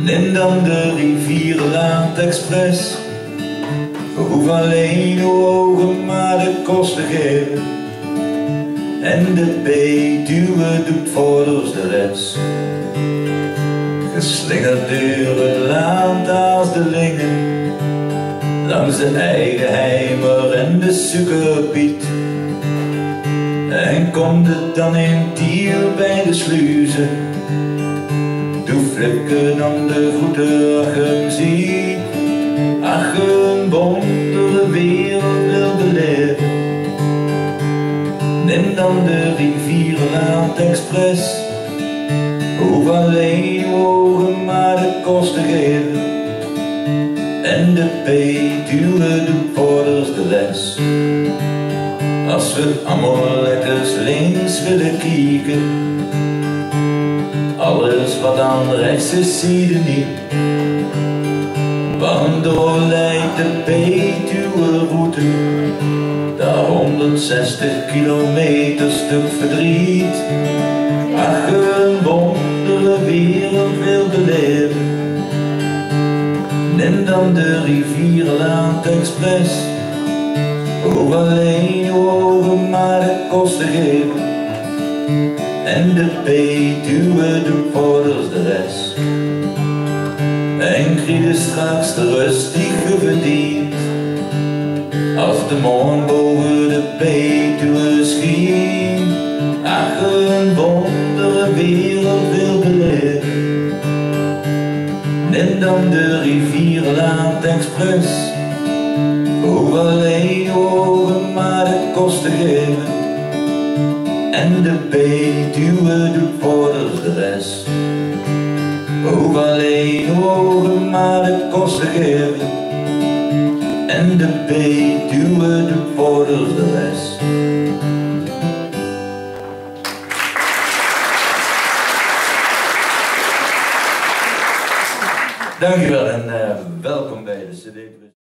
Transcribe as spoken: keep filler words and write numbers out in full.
Neem dan de rivierenlaand expres. We hoeven alleen uw ogen maar de kosten geven. En de Betuwe doet voordels de rest. Geslingerd door het land als de lingen, langs de Eigenheimer en de Suikerpiet. En komt het dan in Tiel bij de sluizen, doe flikken dan de goede ach hem ziet. Ach een wondere wereld wil beleven. Neem dan de rivierenlaand expres. Hoef alleen uw ogen maar de kosten geven. En de Betuwe doet voordels de les. Als we allemaal lekkers links willen kijken, alles wat aan rechts is zie je niet. Want door leidt de Betuwe route, daar honderdzestig kilometer stuk verdriet. Ach een wondere wereld wil beleven. Neem dan de rivierenlaand expres. Hoef alleen uw ogen maar de kosten geven. En de Betuwe doet voordels de rest. En krijg je straks de rust die je verdient, als de morgen boven de Betuwe schiet. Ach een wondere wereld wil beleven. Neem dan de rivierenlaand expres. Hoef alleen uw ogen maar de kosten geven. En de Betuwe doet voordels de rest. Hoef alleen uw ogen maar de kosten geven. En de Betuwe doet voordels de rest. Dankjewel en